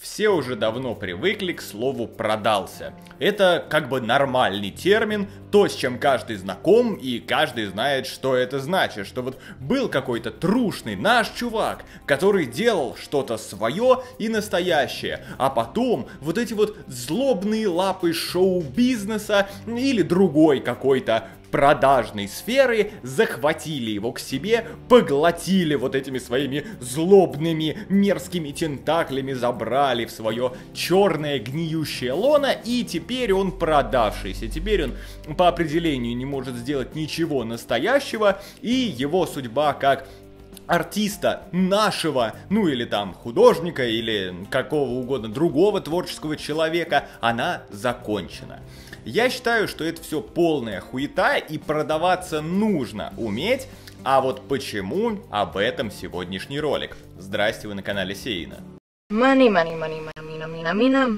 Все уже давно привыкли к слову «продался». Это как бы нормальный термин, то, с чем каждый знаком, и каждый знает, что это значит. Что вот был какой-то трушный наш чувак, который делал что-то свое и настоящее, а потом вот эти вот злобные лапы шоу-бизнеса или другой какой-то продажной сферы захватили его к себе, поглотили вот этими своими злобными мерзкими тентаклями, забрали в свое черное гниющее лоно, и теперь он продавшийся. Теперь он по определению не может сделать ничего настоящего, и его судьба как артиста нашего, ну или там художника, или какого угодно другого творческого человека, она закончена. Я считаю, что это все полная хуета, и продаваться нужно уметь. А вот почему, об этом сегодняшний ролик. Здрасте, вы на канале Сеина. Money, money, money, money, money,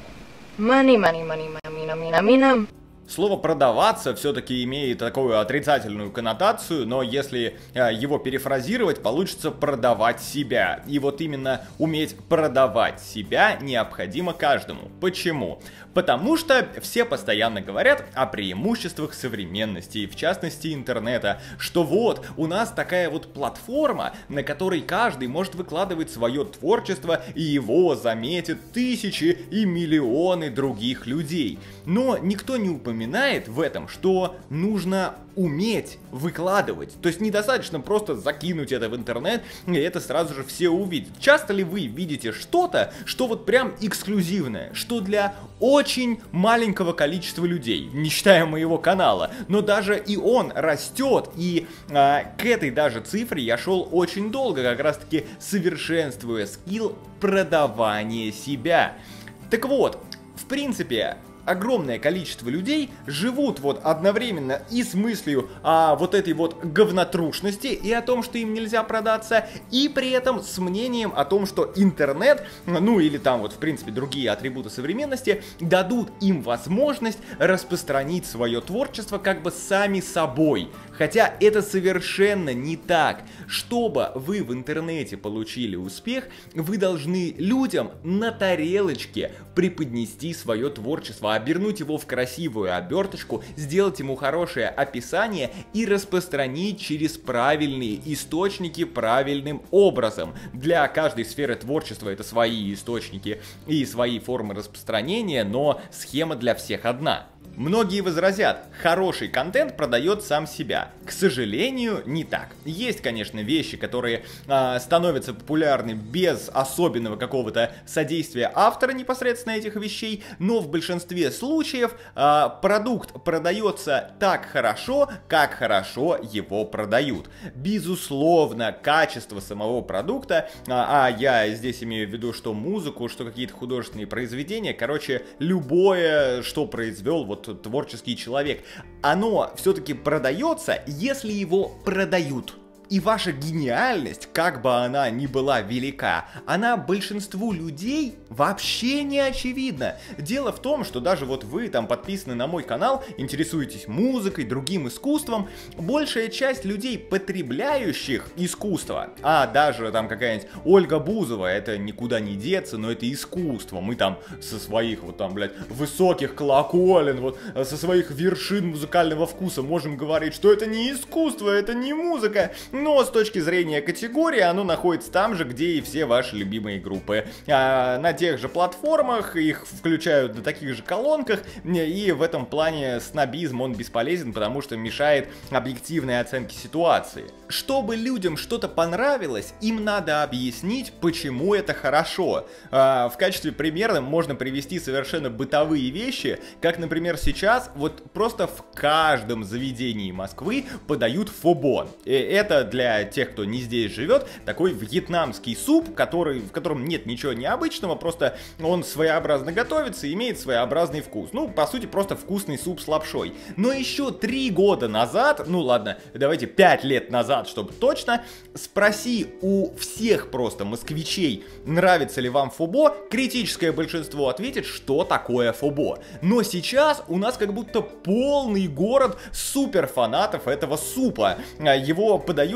money, money, money, money. Слово «продаваться» все-таки имеет такую отрицательную коннотацию, но если его перефразировать, получится «продавать себя». И вот именно уметь продавать себя необходимо каждому. Почему? Потому что все постоянно говорят о преимуществах современности, и в частности интернета, что вот у нас такая вот платформа, на которой каждый может выкладывать свое творчество, и его заметят тысячи и миллионы других людей. Но никто не упоминает в этом, что нужно уметь выкладывать. То есть недостаточно просто закинуть это в интернет, и это сразу же все увидят. Часто ли вы видите что-то, что вот прям эксклюзивное, что для очень маленького количества людей, не считая моего канала, но даже и он растет, и к этой даже цифре я шел очень долго, как раз таки совершенствуя скилл продавания себя. Так вот, в принципе, огромное количество людей живут вот одновременно и с мыслью о вот этой вот говнотрушности и о том, что им нельзя продаться, и при этом с мнением о том, что интернет, ну или там вот в принципе другие атрибуты современности, дадут им возможность распространить свое творчество как бы сами собой. Хотя это совершенно не так. Чтобы вы в интернете получили успех, вы должны людям на тарелочке преподнести свое творчество, обернуть его в красивую оберточку, сделать ему хорошее описание и распространить через правильные источники правильным образом. Для каждой сферы творчества это свои источники и свои формы распространения, но схема для всех одна. Многие возразят, хороший контент продает сам себя. К сожалению, не так. Есть, конечно, вещи, которые становятся популярны без особенного какого-то содействия автора непосредственно этих вещей, но в большинстве случаев продукт продается так хорошо, как хорошо его продают. Безусловно, качество самого продукта, а я здесь имею в виду, что музыку, что какие-то художественные произведения, короче, любое, что произвел вот творческий человек, оно все-таки продается, если его продают. И ваша гениальность, как бы она ни была велика, она большинству людей вообще не очевидна. Дело в том, что даже вот вы там подписаны на мой канал, интересуетесь музыкой, другим искусством, большая часть людей, потребляющих искусство, а даже там какая-нибудь Ольга Бузова, это никуда не деться, но это искусство. Мы там со своих вот там, блядь, высоких колоколен, вот со своих вершин музыкального вкуса можем говорить, что это не искусство, это не музыка. Но с точки зрения категории оно находится там же, где и все ваши любимые группы. На тех же платформах, их включают на таких же колонках, и в этом плане снобизм он бесполезен, потому что мешает объективной оценке ситуации. Чтобы людям что-то понравилось, им надо объяснить, почему это хорошо. В качестве примера можно привести совершенно бытовые вещи, как, например, сейчас вот просто в каждом заведении Москвы подают фобон. Это для тех, кто не здесь живет, такой вьетнамский суп, в котором нет ничего необычного, просто он своеобразно готовится и имеет своеобразный вкус. Ну, по сути, просто вкусный суп с лапшой. Но еще 3 года назад, ну ладно, давайте 5 лет назад, чтобы точно, спроси у всех просто москвичей, нравится ли вам фобо, критическое большинство ответит, что такое фобо. Но сейчас у нас как будто полный город суперфанатов этого супа. Его подают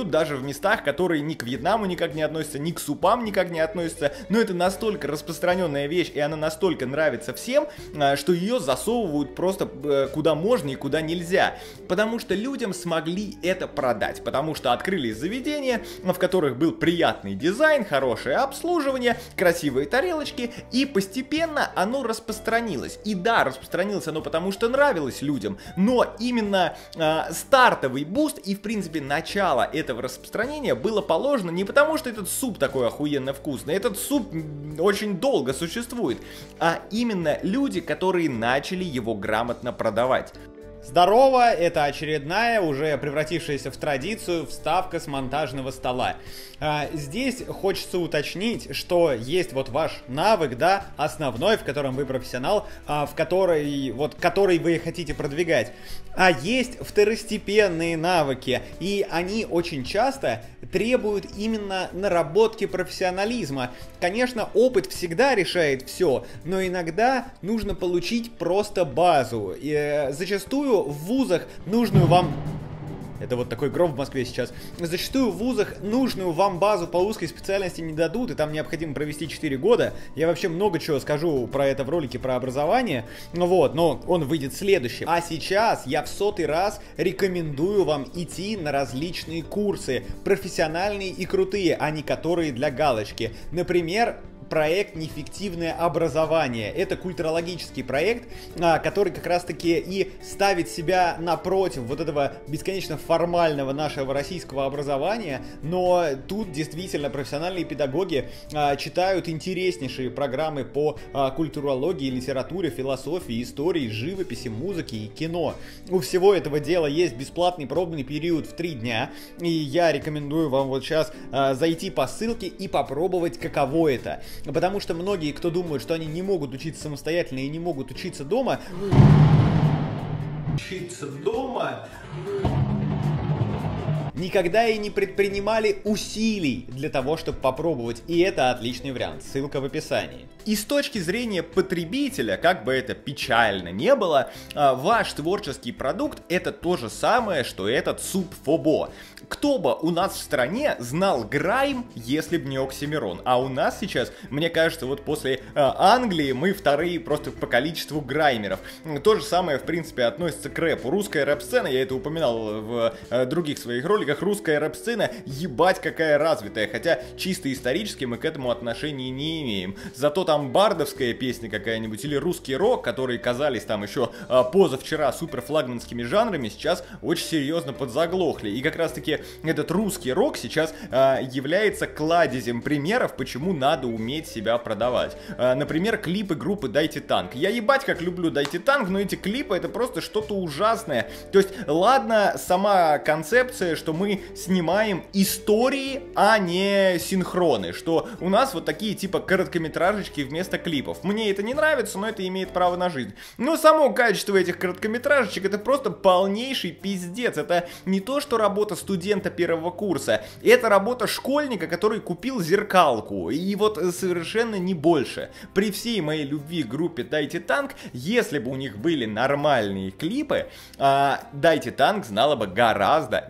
продают даже в местах, которые ни к Вьетнаму никак не относятся, ни к супам никак не относятся, но это настолько распространенная вещь, и она настолько нравится всем, что ее засовывают просто куда можно и куда нельзя, потому что людям смогли это продать, потому что открылись заведения, в которых был приятный дизайн, хорошее обслуживание, красивые тарелочки, и постепенно оно распространилось. И да, распространилось оно потому, что нравилось людям, но именно стартовый буст и, в принципе, начало этого распространения было положено не потому, что этот суп такой охуенно вкусный, этот суп очень долго существует, а именно люди, которые начали его грамотно продавать. Здорово, это очередная, уже превратившаяся в традицию, вставка с монтажного стола. Здесь хочется уточнить, что есть вот ваш навык, да, основной, в котором вы профессионал, который вы хотите продвигать. А есть второстепенные навыки, и они очень часто требуют именно наработки профессионализма. Конечно, опыт всегда решает все, но иногда нужно получить просто базу. И зачастую в вузах нужную вам... Это вот такой гром в Москве сейчас. Зачастую в вузах нужную вам базу по узкой специальности не дадут, и там необходимо провести 4 года. Я вообще много чего скажу про это в ролике про образование, вот, но он выйдет следующим. А сейчас я в 100-й раз рекомендую вам идти на различные курсы, профессиональные и крутые, а не которые для галочки. Например, проект «Неэффективное образование». Это культурологический проект, который как раз-таки и ставит себя напротив вот этого бесконечно формального нашего российского образования, но тут действительно профессиональные педагоги читают интереснейшие программы по культурологии, литературе, философии, истории, живописи, музыке и кино. У всего этого дела есть бесплатный пробный период в 3 дня, и я рекомендую вам вот сейчас зайти по ссылке и попробовать, каково это. Потому что многие, кто думают, что они не могут учиться самостоятельно и не могут учиться дома, никогда и не предпринимали усилий для того, чтобы попробовать. И это отличный вариант. Ссылка в описании. И с точки зрения потребителя, как бы это печально не было, ваш творческий продукт это то же самое, что этот суп Фобо. Кто бы у нас в стране знал грайм, если бы не Оксимирон? А у нас сейчас, мне кажется, вот после Англии мы вторые просто по количеству граймеров. То же самое, в принципе, относится к рэпу. Русская рэп-сцена, я это упоминал в других своих роликах, русская рэп-сцена ебать какая развитая, хотя чисто исторически мы к этому отношения не имеем. Зато там бардовская песня какая-нибудь или русский рок, которые казались там еще позавчера суперфлагманскими жанрами, сейчас очень серьезно подзаглохли. И как раз таки этот русский рок сейчас является кладезем примеров, почему надо уметь себя продавать. Например, клипы группы Дайте Танк. Я ебать как люблю Дайте Танк, но эти клипы это просто что-то ужасное. То есть, ладно, сама концепция, что мы снимаем истории, а не синхроны, что у нас вот такие типа короткометражечки вместо клипов. Мне это не нравится, но это имеет право на жизнь. Но само качество этих короткометражечек это просто полнейший пиздец. Это не то, что работа студента первого курса, это работа школьника, который купил зеркалку. И вот совершенно не больше. При всей моей любви к группе Дайте Танк, если бы у них были нормальные клипы, Дайте Танк знала бы гораздо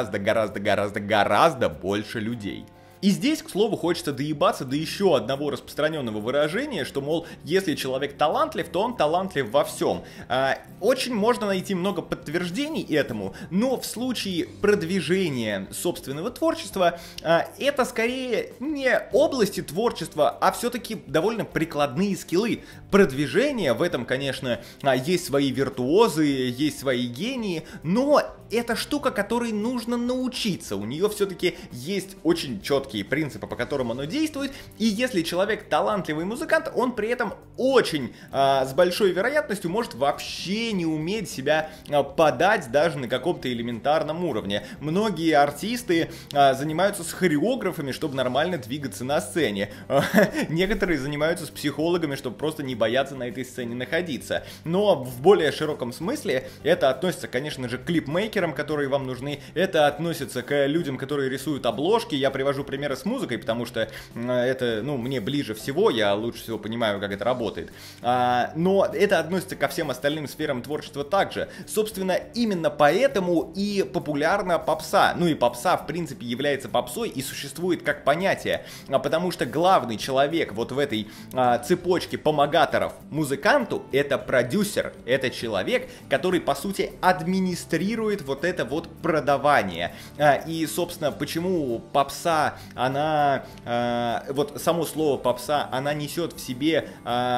больше людей. И здесь, к слову, хочется доебаться до еще одного распространенного выражения, что, мол, если человек талантлив, то он талантлив во всем. Очень можно найти много подтверждений этому, но в случае продвижения собственного творчества, это скорее не области творчества, а все-таки довольно прикладные скиллы. Продвижение, в этом, конечно, есть свои виртуозы, есть свои гении, но это штука, которой нужно научиться. У нее все-таки есть очень четкие принципы, по которым оно действует. И если человек талантливый музыкант, он при этом очень с большой вероятностью может вообще не уметь себя подать даже на каком-то элементарном уровне. Многие артисты занимаются с хореографами, чтобы нормально двигаться на сцене. Некоторые занимаются с психологами, чтобы просто не бояться на этой сцене находиться. Но в более широком смысле это относится, конечно же, к клипмейкерам, которые вам нужны. Это относится к людям, которые рисуют обложки. Я привожу пример примеры с музыкой, потому что это, ну, мне ближе всего, я лучше всего понимаю, как это работает. Но это относится ко всем остальным сферам творчества также. Собственно, именно поэтому и популярна попса. Ну и попса, в принципе, является попсой и существует как понятие. Потому что главный человек вот в этой цепочке помогаторов музыканту — это продюсер. Это человек, который, по сути, администрирует вот это вот продавание. И, собственно, почему попса, она... вот само слово попса, она несет в себе...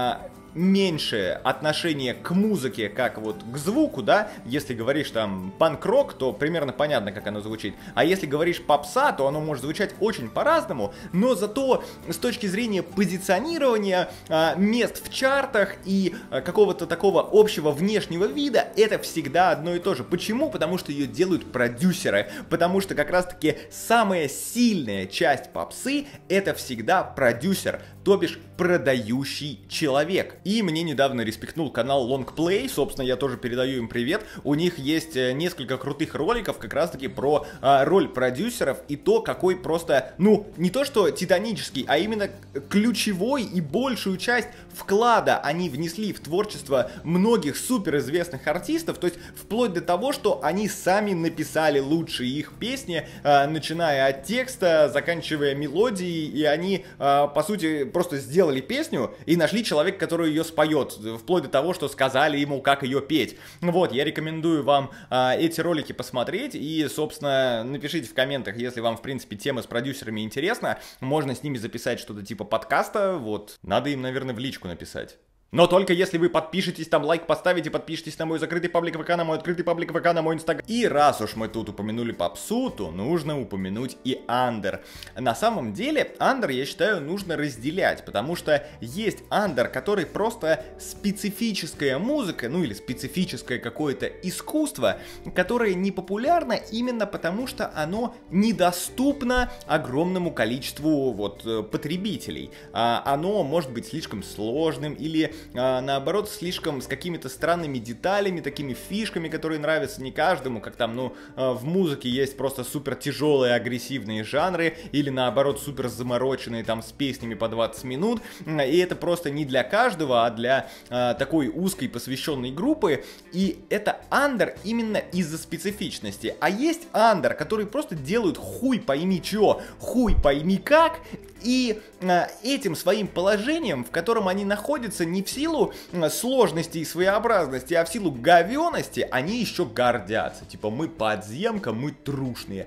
меньше отношение к музыке, как вот к звуку, да, если говоришь там панк-рок, то примерно понятно, как оно звучит, а если говоришь попса, то оно может звучать очень по-разному, но зато с точки зрения позиционирования мест в чартах и какого-то такого общего внешнего вида, это всегда одно и то же. Почему? Потому что ее делают продюсеры, потому что как раз-таки самая сильная часть попсы — это всегда продюсер, то бишь продающий человек. И мне недавно респектнул канал Longplay, собственно, я тоже передаю им привет. У них есть несколько крутых роликов как раз-таки про роль продюсеров и то, какой просто, ну, не то что титанический, а именно ключевой и большую часть вклада они внесли в творчество многих суперизвестных артистов, то есть вплоть до того, что они сами написали лучшие их песни, начиная от текста, заканчивая мелодией, и они, по сути, просто сделали песню и нашли человека, который ее споет, вплоть до того, что сказали ему, как ее петь. Вот, я рекомендую вам эти ролики посмотреть, и, собственно, напишите в комментах, если вам, в принципе, тема с продюсерами интересна, можно с ними записать что-то типа подкаста, вот, надо им, наверное, в личку написать. Но только если вы подпишетесь, там лайк поставите, подпишитесь на мой закрытый паблик ВК, на мой открытый паблик ВК, на мой инстаграм. И раз уж мы тут упомянули попсу, то нужно упомянуть и андер. На самом деле, андер, я считаю, нужно разделять, потому что есть андер, который просто специфическая музыка, ну или специфическое какое-то искусство, которое не популярно именно потому, что оно недоступно огромному количеству вот потребителей. Оно может быть слишком сложным или наоборот, слишком с какими-то странными деталями, такими фишками, которые нравятся не каждому, как там, ну, в музыке есть просто супер тяжелые агрессивные жанры, или наоборот, супер замороченные там с песнями по 20 минут, и это просто не для каждого, а для такой узкой посвященной группы, и это андер именно из-за специфичности. А есть андер, которые просто делают хуй пойми чё, хуй пойми как, и этим своим положением, в котором они находятся не в силу сложности и своеобразности, а в силу говёности, они еще гордятся. Типа, мы подземка, мы трушные.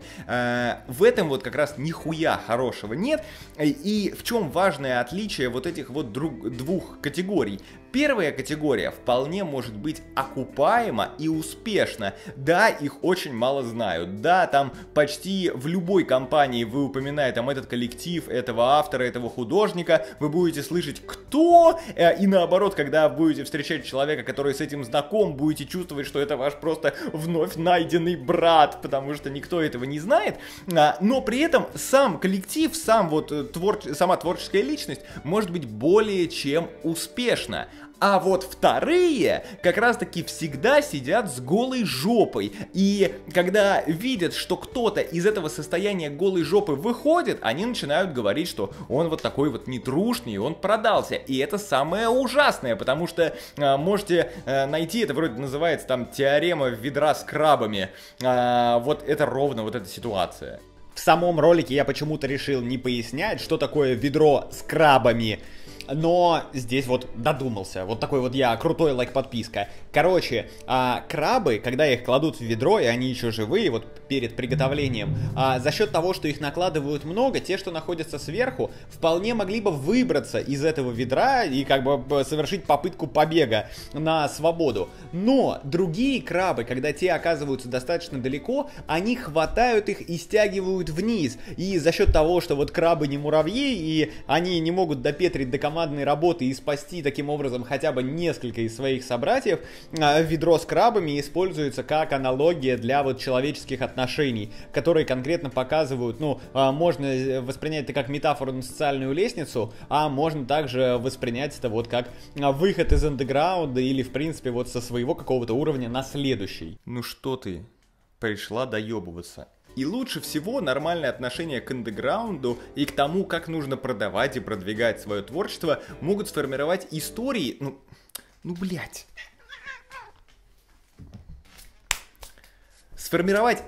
В этом вот как раз нихуя хорошего нет. И в чем важное отличие вот этих вот двух категорий? Первая категория вполне может быть окупаема и успешна. Да, их очень мало знают. Да, там почти в любой компании вы упоминаете там этот коллектив, этого автора, этого художника, вы будете слышать «кто?», и наоборот, когда будете встречать человека, который с этим знаком, будете чувствовать, что это ваш просто вновь найденный брат, потому что никто этого не знает, но при этом сам коллектив, сам вот сама творческая личность может быть более чем успешна. А вот вторые как раз-таки всегда сидят с голой жопой. И когда видят, что кто-то из этого состояния голой жопы выходит, они начинают говорить, что он вот такой вот нетрушный, он продался. И это самое ужасное, потому что можете найти, это вроде называется там теорема ведра с крабами. Вот это ровно вот эта ситуация. В самом ролике я почему-то решил не пояснять, что такое ведро с крабами. Но здесь вот додумался. Вот такой вот я, крутой лайк-подписка. Короче, крабы, когда их кладут в ведро, и они еще живые, вот перед приготовлением, за счет того, что их накладывают много, те, что находятся сверху, вполне могли бы выбраться из этого ведра и как бы совершить попытку побега на свободу. Но другие крабы, когда те оказываются достаточно далеко, они хватают их и стягивают вниз. И за счет того, что вот крабы не муравьи, и они не могут допетрить до командной работы и спасти таким образом хотя бы несколько из своих собратьев, ведро с крабами используется как аналогия для вот человеческих отношений, которые конкретно показывают, ну, можно воспринять это как метафору на социальную лестницу, а можно также воспринять это вот как выход из андеграунда или, в принципе, вот со своего какого-то уровня на следующий. Ну что ты, пришла доебываться. И лучше всего нормальное отношение к андеграунду и к тому, как нужно продавать и продвигать свое творчество, могут сформировать истории, блять. Сформировать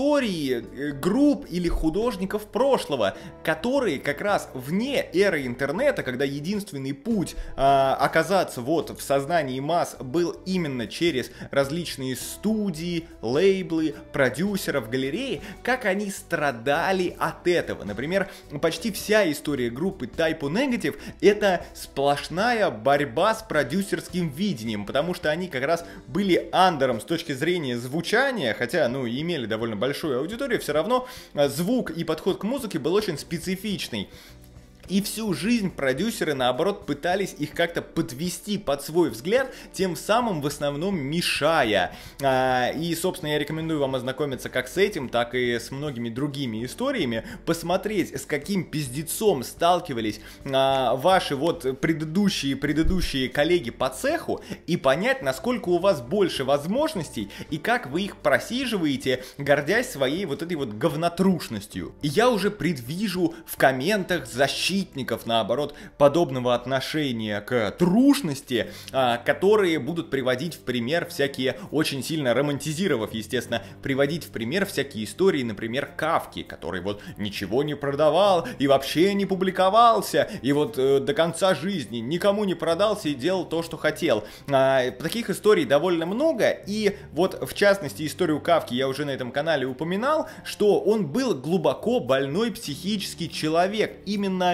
истории групп или художников прошлого, которые как раз вне эры интернета, когда единственный путь оказаться вот в сознании масс был именно через различные студии, лейблы, продюсеров, галереи, как они страдали от этого. Например, почти вся история группы Type O Negative — это сплошная борьба с продюсерским видением, потому что они как раз были андером с точки зрения звучания, хотя имели довольно большую аудиторию, все равно звук и подход к музыке был очень специфичный. И всю жизнь продюсеры, наоборот, пытались их как-то подвести под свой взгляд, тем самым в основном мешая. И, собственно, я рекомендую вам ознакомиться как с этим, так и с многими другими историями, посмотреть, с каким пиздецом сталкивались ваши вот предыдущие коллеги по цеху, и понять, насколько у вас больше возможностей, и как вы их просиживаете, гордясь своей вот этой вот говнотрушностью. И я уже предвижу в комментах защитников, наоборот, подобного отношения к трушности, которые будут приводить в пример всякие, очень сильно романтизировав, естественно, приводить в пример всякие истории, например, Кафки, который вот ничего не продавал и вообще не публиковался, и вот до конца жизни никому не продался и делал то, что хотел. Таких историй довольно много, и вот, в частности, историю Кафки я уже на этом канале упоминал, что он был глубоко больной психический человек, именно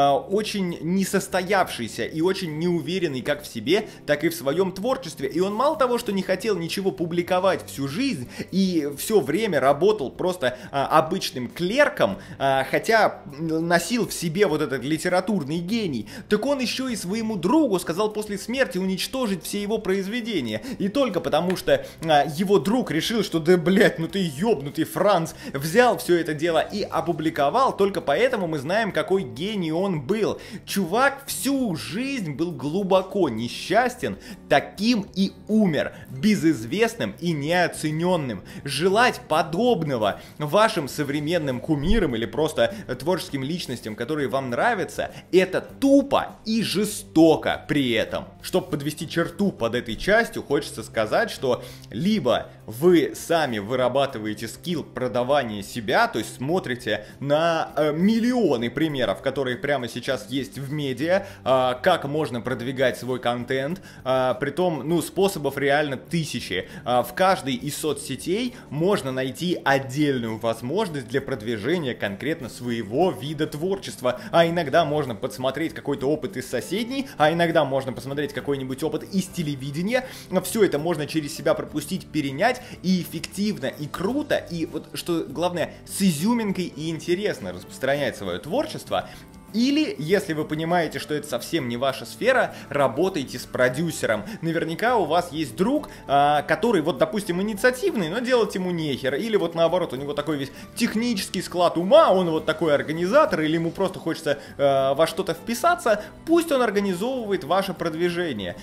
очень несостоявшийся и очень неуверенный как в себе, так и в своем творчестве. И он мало того, что не хотел ничего публиковать всю жизнь и все время работал просто обычным клерком, хотя носил в себе вот этот литературный гений, так он еще и своему другу сказал после смерти уничтожить все его произведения. И только потому, что его друг решил, что да блять, ну ты ёбнутый Франц, взял все это дело и опубликовал, только поэтому мы знаем, какой гений он был. Чувак всю жизнь был глубоко несчастен, таким и умер, безызвестным и неоцененным. Желать подобного вашим современным кумирам или просто творческим личностям, которые вам нравятся, это тупо и жестоко при этом. Чтобы подвести черту под этой частью, хочется сказать, что либо вы сами вырабатываете скилл продавания себя, то есть смотрите на миллионы примеров, которые прямо сейчас есть в медиа, как можно продвигать свой контент, притом, способов реально тысячи. В каждой из соцсетей можно найти отдельную возможность для продвижения конкретно своего вида творчества, а иногда можно подсмотреть какой-то опыт из соседней, а иногда можно посмотреть какой-нибудь опыт из телевидения. Все это можно через себя пропустить, перенять, и эффективно, и круто, и вот что главное, с изюминкой и интересно распространять свое творчество. Или, если вы понимаете, что это совсем не ваша сфера, работайте с продюсером. Наверняка у вас есть друг, который, вот, допустим, инициативный, но делать ему нехер. Или вот наоборот, у него такой весь технический склад ума, он вот такой организатор, или ему просто хочется во что-то вписаться. Пусть он организовывает ваше продвижение.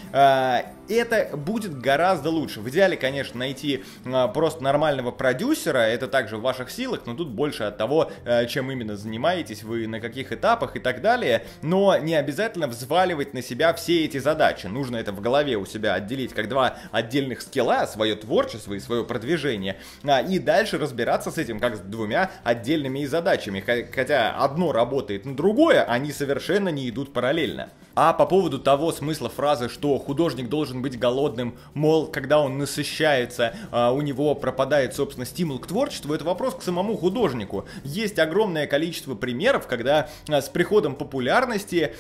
Это будет гораздо лучше. В идеале, конечно, найти просто нормального продюсера, это также в ваших силах, но тут больше от того, чем именно занимаетесь вы, на каких этапах и так далее, но не обязательно взваливать на себя все эти задачи. Нужно это в голове у себя отделить как два отдельных скилла, свое творчество и свое продвижение, и дальше разбираться с этим как с двумя отдельными задачами, хотя одно работает на другое, они совершенно не идут параллельно. А по поводу того смысла фразы, что художник должен быть голодным, мол, когда он насыщается, у него пропадает, собственно, стимул к творчеству, это вопрос к самому художнику. Есть огромное количество примеров, когда с приходом популярности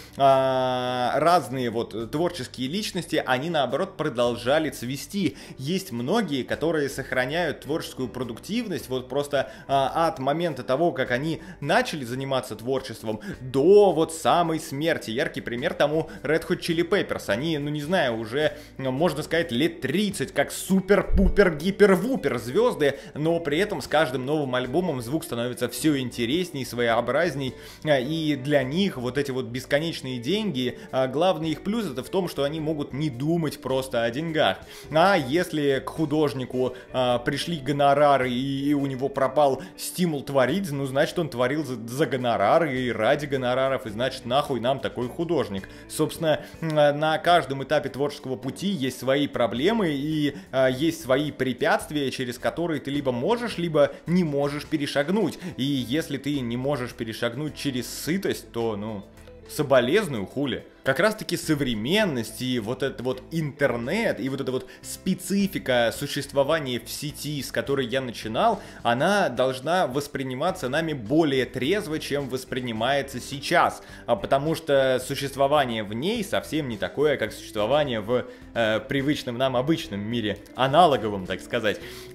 разные вот творческие личности, они наоборот продолжали цвести. Есть многие, которые сохраняют творческую продуктивность вот просто от момента того, как они начали заниматься творчеством, до вот самой смерти. Яркий пример тому Red Hot Chili Peppers. Они, ну не знаю, уже, можно сказать, лет 30, как супер-пупер-гипер-вупер звезды, но при этом с каждым новым альбомом звук становится все интересней, своеобразней, и для них вот эти вот бесконечные деньги, главный их плюс это в том, что они могут не думать просто о деньгах. А если к художнику пришли гонорары и у него пропал стимул творить, ну значит он творил за гонорары и ради гонораров, и значит нахуй нам такой художник. Собственно, на каждом этапе творческого пути есть свои проблемы и есть свои препятствия, через которые ты либо можешь, либо не можешь перешагнуть. И если ты не можешь перешагнуть через сытость, то, ну, соболезную, хули. Как раз таки современность и вот этот вот интернет, и вот эта вот специфика существования в сети, с которой я начинал, она должна восприниматься нами более трезво, чем воспринимается сейчас. Потому что существование в ней совсем не такое, как существование в привычном нам обычном мире, аналоговом, так сказать.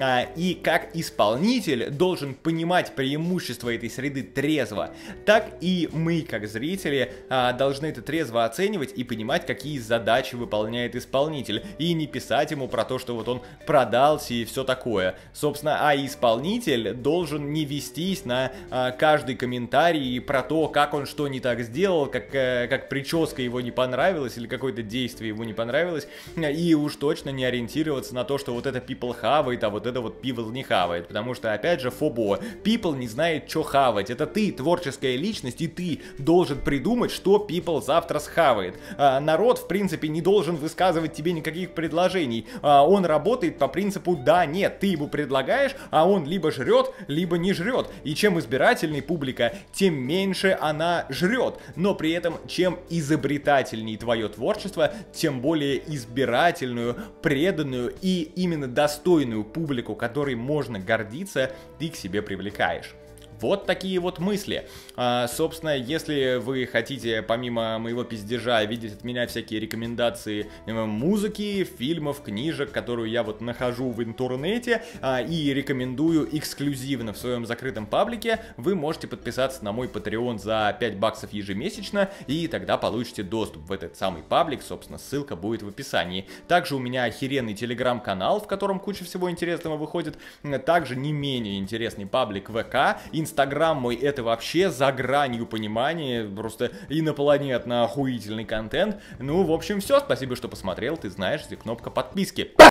И как исполнитель должен понимать преимущества этой среды трезво, так и мы, как зрители, должны это трезво оценивать и понимать, какие задачи выполняет исполнитель, и не писать ему про то, что вот он продался и все такое. Собственно, а исполнитель должен не вестись на каждый комментарий про то, как он что не так сделал, как прическа его не понравилась или какое-то действие его не понравилось, и уж точно не ориентироваться на то, что вот это people хавает, а вот это вот people не хавает, потому что, опять же, фобо, people не знает, что хавать, это ты, творческая личность, и ты должен придумать, что people завтра схавает. Народ, в принципе, не должен высказывать тебе никаких предложений. Он работает по принципу да-нет. Ты ему предлагаешь, а он либо жрет, либо не жрет. И чем избирательней публика, тем меньше она жрет. Но при этом, чем изобретательней твое творчество, тем более избирательную, преданную и именно достойную публику, которой можно гордиться, ты к себе привлекаешь. Вот такие вот мысли. Собственно, если вы хотите, помимо моего пиздежа, видеть от меня всякие рекомендации музыки, фильмов, книжек, которую я вот нахожу в интернете и рекомендую эксклюзивно в своем закрытом паблике, вы можете подписаться на мой Patreon за 5 баксов ежемесячно, и тогда получите доступ в этот самый паблик, собственно, ссылка будет в описании. Также у меня охеренный телеграм-канал, в котором куча всего интересного выходит, также не менее интересный паблик ВК, Инстаграм мой это вообще за гранью понимания, просто инопланетно охуительный контент. Ну, в общем, все, спасибо, что посмотрел, ты знаешь, где кнопка подписки.